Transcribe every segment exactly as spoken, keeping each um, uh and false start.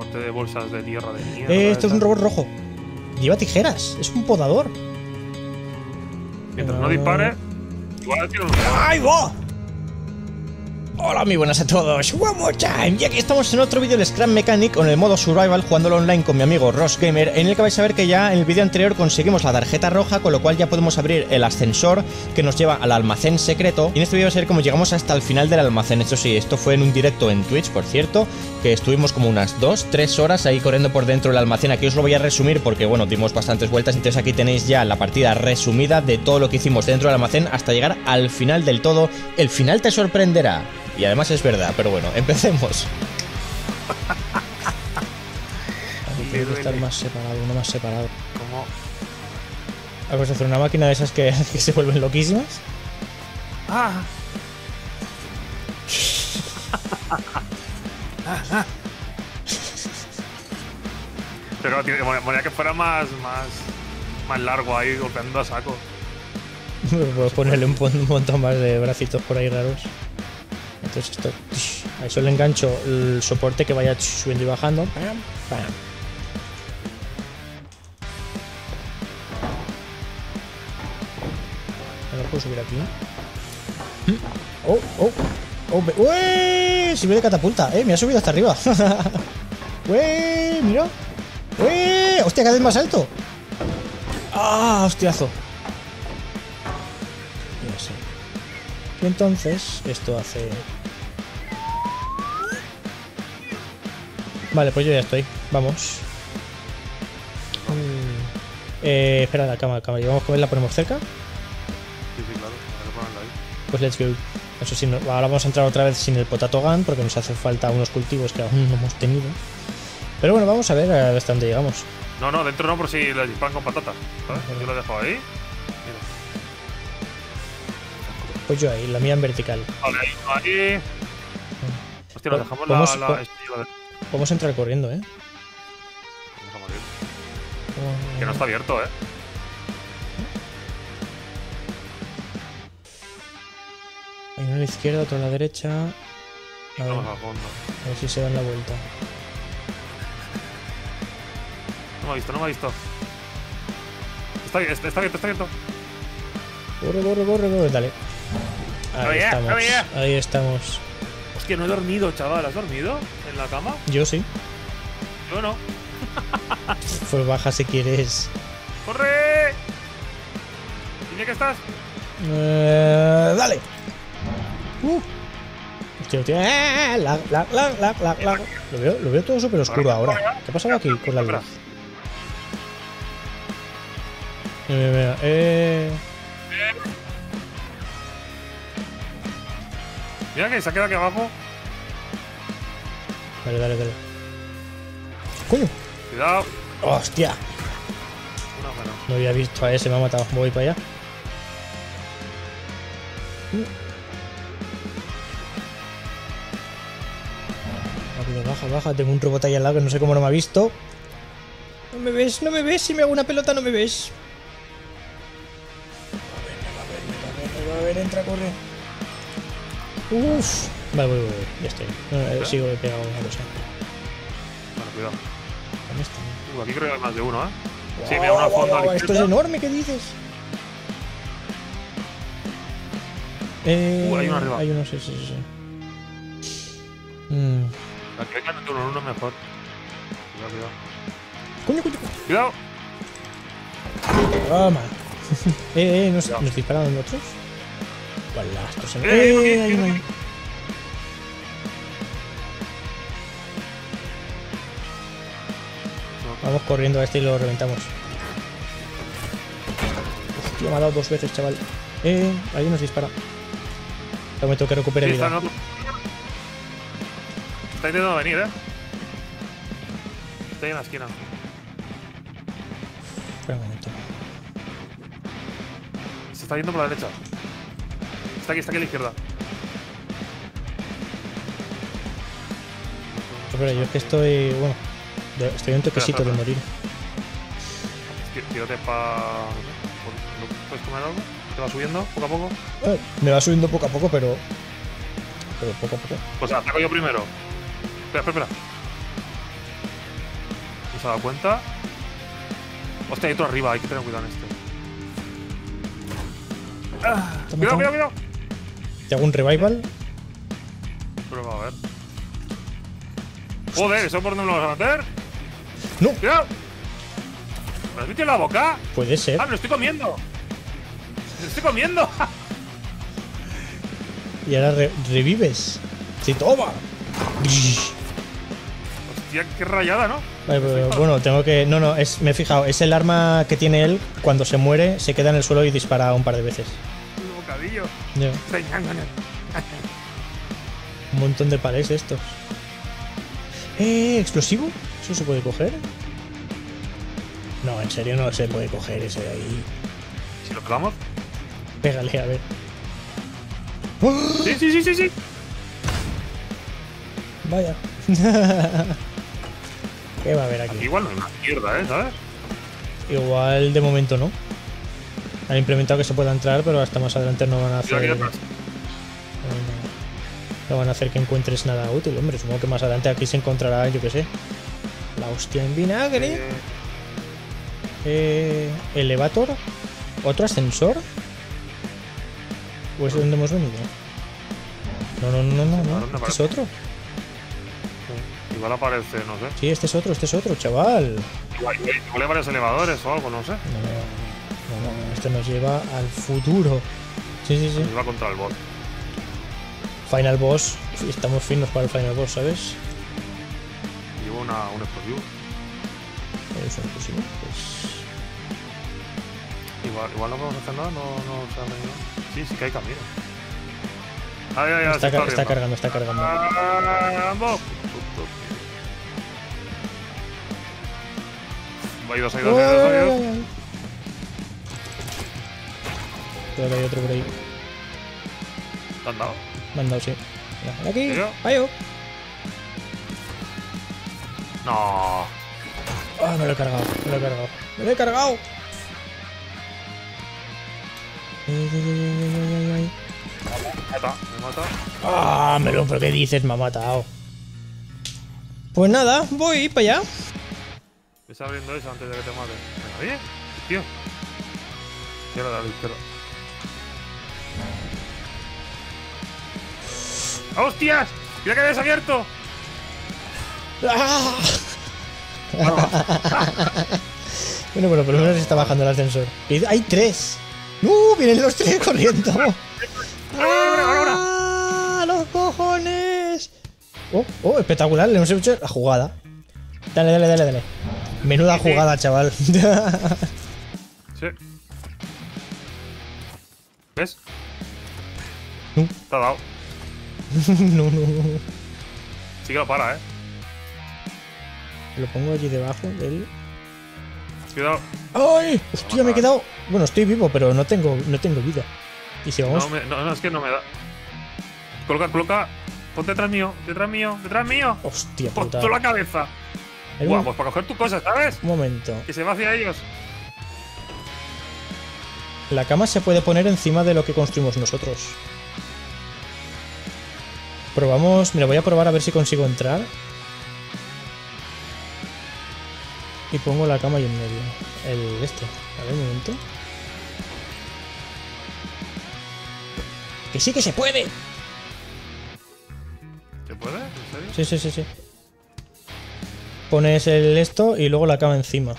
corte de bolsas de tierra de mierda. Eh, esto es un robot rojo. Lleva tijeras. Es un podador. Mientras no dispare, igual tiene un... ¡Ahí va! Hola, muy buenas a todos. One more time. Y aquí estamos en otro vídeo del Scrap Mechanic con el modo Survival, jugándolo online con mi amigo Ross Gamer, en el que vais a ver que ya en el vídeo anterior conseguimos la tarjeta roja, con lo cual ya podemos abrir el ascensor que nos lleva al almacén secreto. Y en este vídeo va a ser como llegamos hasta el final del almacén. Esto sí, esto fue en un directo en Twitch, por cierto, que estuvimos como unas dos tres horas ahí corriendo por dentro del almacén. Aquí os lo voy a resumir porque, bueno, dimos bastantes vueltas. Entonces aquí tenéis ya la partida resumida de todo lo que hicimos dentro del almacén hasta llegar al final del todo. El final te sorprenderá. Y además es verdad, pero bueno, empecemos. Tiene que estar más separado, uno más separado. ¿Cómo? ¿Vamos a hacer una máquina de esas que, que se vuelven loquísimas? ¡Ah! Pero tío, moría que fuera más, más, más largo ahí, golpeando a saco. Puedo ponerle un, un montón más de bracitos por ahí raros. Entonces esto, a eso le engancho el soporte que vaya subiendo y bajando. Pam, pam. Ahora puedo subir aquí. Oh, oh, oh, ¡uey! Sirve de catapulta, eh, me ha subido hasta arriba. ¡Uey! Mira. ¡Uey! ¡Hostia, cada vez más alto! ¡Ah, hostiazo! Ya sé. Y entonces esto hace... Vale, pues yo ya estoy. Vamos. Eh, espera, la cama, cama. ¿Vamos a ver, la ponemos cerca? Sí, sí, claro. Hay que ponerla ahí. Pues let's go. Eso sí, no, ahora vamos a entrar otra vez sin el potato gun porque nos hace falta unos cultivos que aún no hemos tenido. Pero bueno, vamos a ver hasta dónde llegamos. No, no, dentro no, por si les disparan con patatas. ¿Sabes? Yo lo dejo ahí. Mira. Pues yo ahí, la mía en vertical. Vale, ahí, ahí. Hostia, nos dejamos Vamos, la... la... Vamos a entrar corriendo, ¿eh? Vamos a morir. Que no está abierto, ¿eh? Hay uno a la izquierda, otro a la derecha. A ver, Vamos al fondo. a ver si se dan la vuelta. No me ha visto, no me ha visto. Está, está, está abierto, está abierto. Corre, corre, corre, corre, dale. Ahí Oh, yeah, estamos, oh, yeah. ahí estamos. Hostia, no he dormido, chaval. ¿Has dormido en la cama? Yo sí. Yo no. Pues baja si quieres. ¡Corre! Dime que estás. Eh, dale. Uh. Hostia, hostia. Eh, lag, lag, lag, lag, lag, lag. Lo veo, lo veo todo súper oscuro ahora. ¿Qué ha pasado aquí con la luz? Mira, mira, mira. Eh... Mira que se ha quedado aquí abajo. Dale, dale, dale. ¡Coño! Cuidado. ¡Hostia! No, bueno. No había visto a ese, me ha matado. Voy para allá. Rápido, baja, baja. Tengo un robot ahí al lado que no sé cómo no me ha visto. No me ves, no me ves. Si me hago una pelota, no me ves. Va a ver, va a ver, va a ver, entra, corre. Uff. Vale, voy, voy, voy. Ya estoy. No, eh, sigo pegado a una cosa. Bueno, cuidado. ¿Dónde está? Uh, aquí creo que hay más de uno, ¿eh? Sí, Wow, mira, uno al wow, fondo. wow, a la esto es izquierda. enorme, ¿qué dices? Eh, Uh, hay uno arriba. Hay uno, sí, sí, sí. Mm. La que venga de uno en uno mejor. Cuidado, cuidado. Coño, coño. Cuidado. Toma. eh, eh, ¿nos, Cuidado. ¿nos dispararon otros? Hola, esto se... Eh, hay uno aquí, Eh, hay hay uno uno aquí. ahí. Vamos corriendo a este y lo reventamos. Hostia, me ha dado dos veces, chaval. Eh, ahí nos dispara. Ahora me tengo que recuperar Sí, está, vida. en otro- está intentando venir, ¿eh? Está ahí en la esquina. Espera un momento. Se está yendo por la derecha. Está aquí, está aquí a la izquierda. Espera, yo es que estoy... Bueno, de- estoy un toquecito de morir. Tí- Tírate pa... No sé, ¿puedes comer algo? ¿Te va subiendo poco a poco? Eh, me va subiendo poco a poco, pero... Pero poco a poco. Pues ataco yo primero. Espera, espera, espera. ¿No se ha dado cuenta? Hostia, hay otro arriba, hay que tener cuidado en este. Ah, Toma, cuidado, toma. cuidado, cuidado. ¿Te hago un revival? Pero va a ver. Joder, ¿eso por dónde me lo vas a meter? ¡No! ¡Cuidado! ¿Me has metido en la boca? Puede ser. ¡Ah, me lo estoy comiendo! ¡Me lo estoy comiendo! Y ahora re- revives. ¡Sí, toma! Hostia, qué rayada, ¿no? Vale, pero, bueno, tengo que... No, no, es, me he fijado. Es el arma que tiene él. Cuando se muere, se queda en el suelo y dispara un par de veces. Un bocadillo. Ya. Un montón de palés de estos. ¿Eh? ¿Explosivo? ¿Eso se puede coger? No, en serio no se puede coger ese de ahí. ¿Si lo clavamos? Pégale, a ver. Sí, sí, sí, sí, sí. Vaya. ¿Qué va a haber Aquí aquí? igual no hay una mierda, ¿eh? ¿Sabes? Igual de momento no. Han implementado que se pueda entrar, pero hasta más adelante no van a Mira hacer. aquí atrás. No van a hacer que encuentres nada útil, hombre. Supongo que más adelante aquí se encontrará, yo qué sé. La hostia en vinagre. Eh, Eh, elevator. ¿Otro ascensor? ¿O es de donde hemos venido? No, no, no, no, no. ¿Dónde Este es aparece? otro. igual aparece, no sé. Sí, este es otro, este es otro, chaval. Igual, igual hay varios elevadores o algo, no sé. No, no, no, esto nos lleva al futuro. Sí, sí, sí. Nos va contra el bot. Final boss. Estamos finos para el final boss, ¿sabes? Llevo una, un explosivo. Eso es posible. Pues. Igual, igual no podemos hacer nada, no, no se ha venido. Sí, sí que hay camino. Ay, ay, ay, Está, se ca- está abriendo. cargando, está cargando. ¡Vamos! Hay dos, hay dos, hay dos, hay dos. Creo que hay otro por ahí. ¿Te han dado? Me han dado, sí. Mira, aquí. ¿Serio? ¡Ayo! No. Ah, me lo he cargado, me lo he cargado. ¡Me lo he cargado! Ay, ay, ay, ay, ay, ay. Me mata, me mata. Ah, me lo, ¿pero qué dices? Me ha matado. Pues nada, voy para allá. Ves abriendo eso antes de que te mate. Venga, bien. Tío. Izquierda, a la izquierda. ¡Hostias! ¡Mira que habías abierto! ¡Ah! Bueno, bueno, por lo menos está bajando el ascensor. Y hay tres. ¡Uh! Vienen los tres corriendo. ¡Ah! ¡Los cojones! Oh, oh, espectacular. Le hemos hecho la jugada. Dale, dale, dale, dale. Menuda jugada, chaval. Sí. ¿Ves? No. Te ha dado. No, no, no. Sí que lo para, eh. Lo pongo allí debajo del. Cuidado. ¡Ay! Hostia, me he quedado. Bueno, estoy vivo, pero no tengo, no tengo vida. Y si vamos. No, me- no, no, es que no me da. Coloca, coloca. Ponte detrás mío, detrás mío, detrás mío. Hostia, Pon puta. toda la cabeza. Hay Buah, un- pues para coger tus cosas, ¿sabes? Un momento. Que se va hacia ellos. La cama se puede poner encima de lo que construimos nosotros. Probamos. Mira, voy a probar a ver si consigo entrar. Y pongo la cama ahí en medio. El este. A ver, un momento. ¡Que sí que se puede! ¿Se puede? ¿En serio? Sí, sí, sí, sí. Pones el esto y luego la cama encima.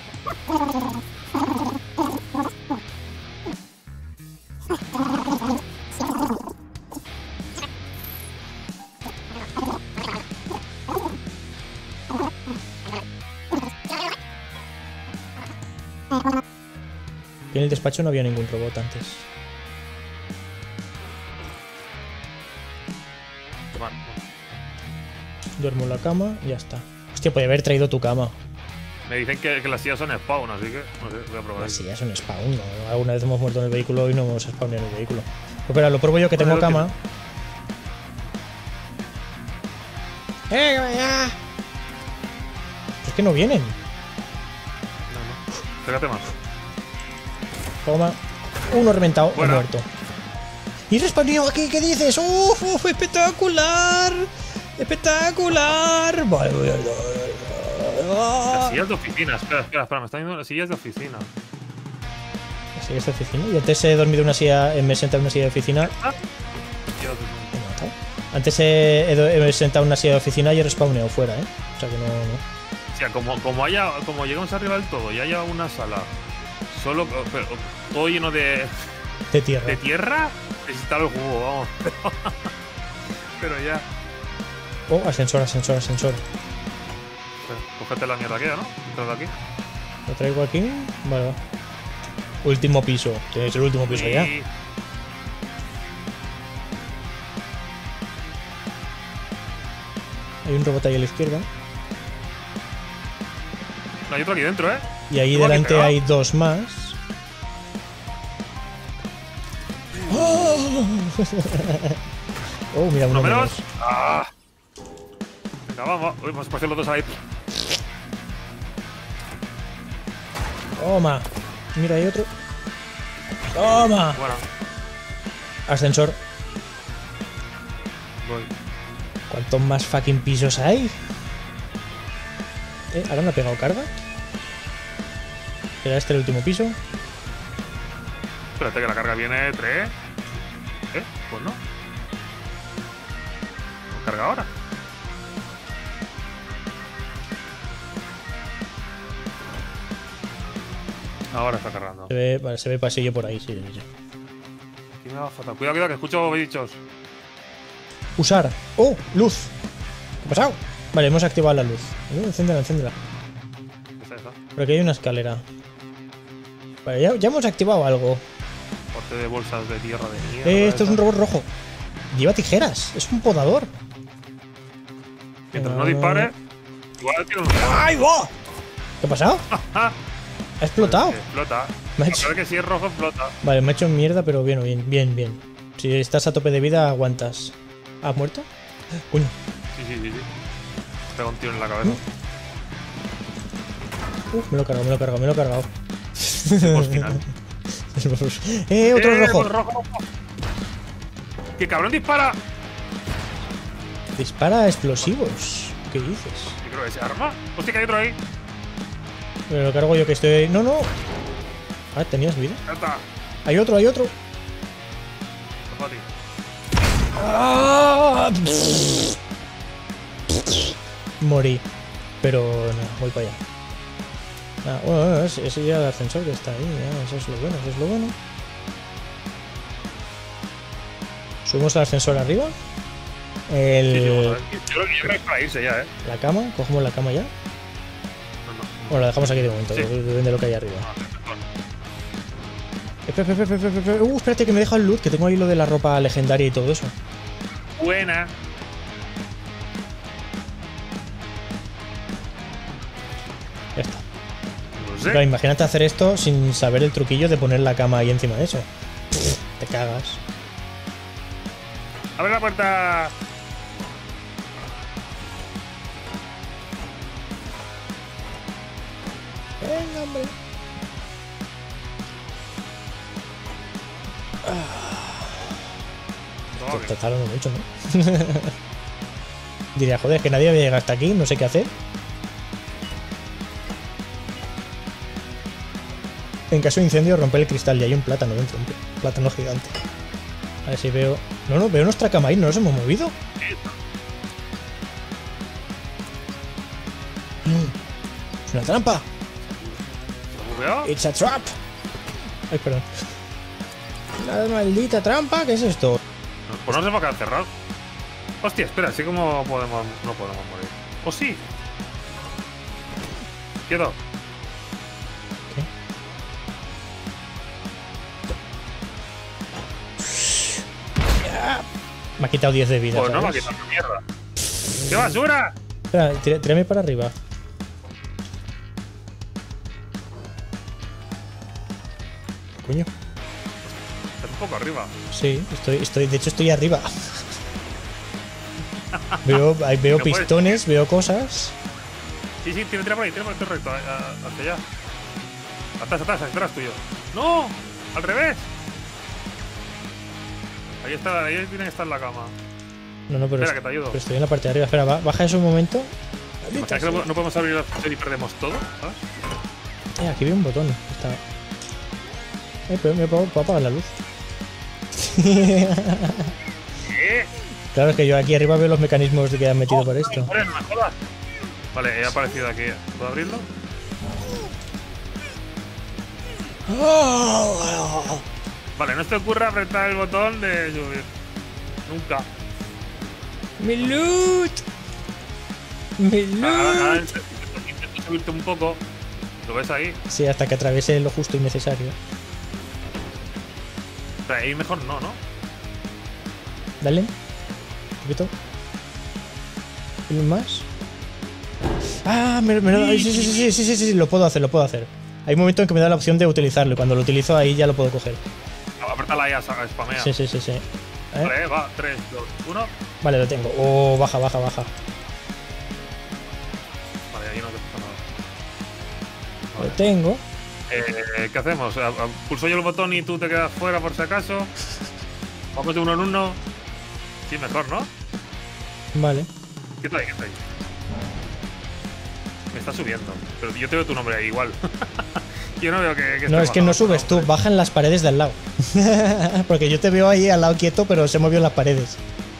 Y en el despacho no había ningún robot antes. Vale. Duermo en la cama y ya está. Hostia, podía haber traído tu cama. Me dicen que, que las sillas son spawn, así que no sé, voy a probar. Las sillas son spawn, ¿no? Alguna vez hemos muerto en el vehículo y no hemos spawnado en el vehículo. Pues espera, lo pruebo yo que tengo Bueno, cama. ¡Eh, vaya! Es que no vienen. No, no. Pégate más. Toma. Uno reventado, he Bueno. muerto. ¡Y respawneo aquí! ¿Qué dices? ¡Uf, uf! ¡Espectacular! ¡Espectacular! Vale, vale, vale, vale. ¡Oh! Sillas de oficina. Espera, espera, espera. Me están diciendo las sillas de oficina. ¿Las sillas de oficina? Yo antes he dormido en una silla, me he sentado en una silla de oficina. ¿Ah? Me he matado. Antes he, he, he sentado en una silla de oficina y he respawneado fuera, ¿eh? O sea que no... no. O sea, como, como, haya, como llegamos arriba del todo y haya una sala solo pero, todo lleno de, de tierra, de tierra necesita el juego, vamos. Pero ya. Oh, ascensor, ascensor, ascensor. Cógete la mierda que ya, ¿no? Entra de aquí. Lo traigo aquí. Vale, va. Último piso. Tiene que ser el último piso y... ya. Hay un robot ahí a la izquierda. No, hay otro aquí dentro, ¿eh? Y ahí delante hay dos más. ¡Oh! Oh, mira, uno, ¿Uno menos? menos. ¡Ah! Venga, vamos. Uy, vamos a pasar los dos ahí. Toma. Mira, hay otro. Toma. Bueno. Ascensor. Voy. ¿Cuántos más fucking pisos hay? ¿Eh? ¿Ahora me ha pegado carga? ¿Era este el último piso? Espérate que la carga viene tres. ¿Eh? Pues no. Carga ahora. Ahora está cargando. Se ve, vale, se ve pasillo por ahí, sí, sí, sí. Aquí me va fatal. Cuidado, cuidado, que escucho bichos. Usar. ¡Oh! ¡Luz! ¿Qué ha pasado? Vale, hemos activado la luz. Uh, encéndela, encéndela. ¿Qué es eso? Por aquí hay una escalera. Vale, ya, ya hemos activado algo. Porte de bolsas de tierra de mierda. Eh, esto esa. es un robot rojo. Lleva tijeras. Es un podador. Mientras no dispare, igual tiene un. ¡Ay, va! ¿Qué ha pasado? ¿Ha explotado? Explota. Me ha A hecho... ver que si es rojo, explota. Vale, me ha hecho mierda, pero bien, bien, bien, bien. Si estás a tope de vida, aguantas. ¿Has muerto? Coño. Sí, sí, sí, sí. Pega un tiro en la cabeza. Uh, me lo he cargado, me lo he cargado, me lo he cargado. Por final. ¡Eh, otro ¡Eh, rojo! otro rojo! ¡Que cabrón dispara! Dispara explosivos. ¿Qué dices? Yo creo que es arma. Hostia, que hay otro ahí. Me lo cargo yo que estoy ahí. No, no. Ah, tenías vida. Ya está. Hay otro, hay otro. Para ti. ¡Ah! Morí. Pero no, voy para allá. Ah, bueno, bueno, ese ese ya el ascensor que está ahí. Ya, eso es lo bueno, eso es lo bueno. Subimos al ascensor arriba. El... Sí, sí, bueno, yo creo que yo creo que es para irse ya, eh. La cama, cogemos la cama ya. No, no. Bueno, la dejamos aquí de momento, Sí. depende de lo que hay arriba. Ah, mejor. Espera, espera, espera, espera, espera. Uh, espérate que me deja el loot, que tengo ahí lo de la ropa legendaria y todo eso. Buena. Ya está. No Claro, sé. imagínate hacer esto sin saber el truquillo de poner la cama ahí encima de eso. Pff, te cagas. ¡Abre la puerta! Venga, hombre. No, Está tardando mucho, ¿no? Diría, joder, que nadie había llegado hasta aquí, no sé qué hacer. En caso de incendio, romper el cristal y hay un plátano dentro, un plátano gigante. A ver si veo... No, no, veo nuestra cama ahí, no nos hemos movido. Mm. Es una trampa. ¿Lo bugueado? It's a trap. Ay, perdón. La maldita trampa, ¿qué es esto? Pues no se va a quedar cerrado. Hostia, espera, así como podemos. No podemos morir. ¿O sí? Quieto. ¿Qué? Me ha quitado diez de vida. Pues no me ha ¿sabes? quitado mierda. ¡Qué basura! Espera, tira- tírame para arriba. Coño. Estás un poco arriba. Sí, estoy, estoy, de hecho estoy arriba. veo ahí veo No puedes. pistones, veo cosas. Sí, sí, tira, tira por ahí, tira por ahí, recto, a- a- hacia allá. Atrás, atrás, atrás tuyo. ¡No! ¡Al revés! Ahí está, ahí tiene que estar la cama. No, no, pero, Espera, es- que te ayudo. pero estoy en la parte de arriba. Espera, ba- baja eso un momento. O sea, que no, no podemos abrir la ascensor y perdemos todo, ¿sabes? Eh, aquí veo un botón. Está... Eh, pero me puedo, puedo apagar la luz. ¿Qué? Claro, es que yo aquí arriba veo los mecanismos que han metido Oh, por esto. Joder, no me jodas. Vale, he aparecido aquí. ¿Puedo abrirlo? Vale, no se te ocurra apretar el botón de subir. Nunca. ¡Mi loot! ¡Mi Ahora, ahora loot! intento subirte un poco. ¿Lo ves ahí? Sí, hasta que atraviese lo justo y necesario. O sea, ahí mejor no, ¿no? Dale. Un poquito. ¿Un más? Ah, me, me lo da. Sí, sí, sí, sí, sí, sí, sí, lo puedo hacer, lo puedo hacer. Hay un momento en que me da la opción de utilizarlo y cuando lo utilizo ahí ya lo puedo coger. No, apriétala ahí a spamea. Sí, sí, sí, sí. ¿Eh? Vale, va, tres, dos, uno. Vale, lo tengo. Oh, baja, baja, baja. Vale, ahí no te pasa nada. Lo tengo. Eh, ¿Qué hacemos? A- a- Pulso yo el botón y tú te quedas fuera por si acaso. Vamos de uno en uno. Sí, mejor, ¿no? Vale. ¿Qué está ahí? ¿Qué está ahí? Me está subiendo. Pero yo te veo tu nombre ahí igual. Yo no veo que, que No, esté es que no bajado, subes tú, bajan las paredes de al lado. Porque yo te veo ahí al lado quieto, pero se movió las paredes.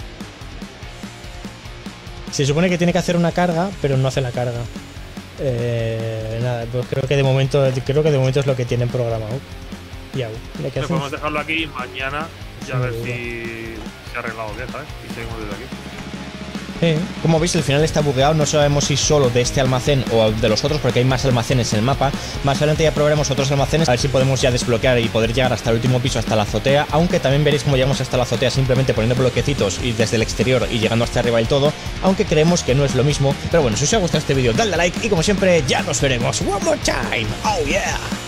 Se supone que tiene que hacer una carga, pero no hace la carga. Eh, nada, pues creo que de momento creo que de momento es lo que tienen programado. Ya, ¿ya qué Pero hacemos? podemos dejarlo aquí y mañana ya a Sin ver duda. si se ha arreglado o qué, ¿sabes? Y seguimos desde aquí. Sí. Como veis, el final está bugueado, no sabemos si solo de este almacén o de los otros, porque hay más almacenes en el mapa. Más adelante ya probaremos otros almacenes, a ver si podemos ya desbloquear y poder llegar hasta el último piso, hasta la azotea, aunque también veréis cómo llegamos hasta la azotea simplemente poniendo bloquecitos y desde el exterior y llegando hasta arriba y todo, aunque creemos que no es lo mismo. Pero bueno, si os ha gustado este vídeo, dadle a like y como siempre, ya nos veremos. One more time. Oh yeah.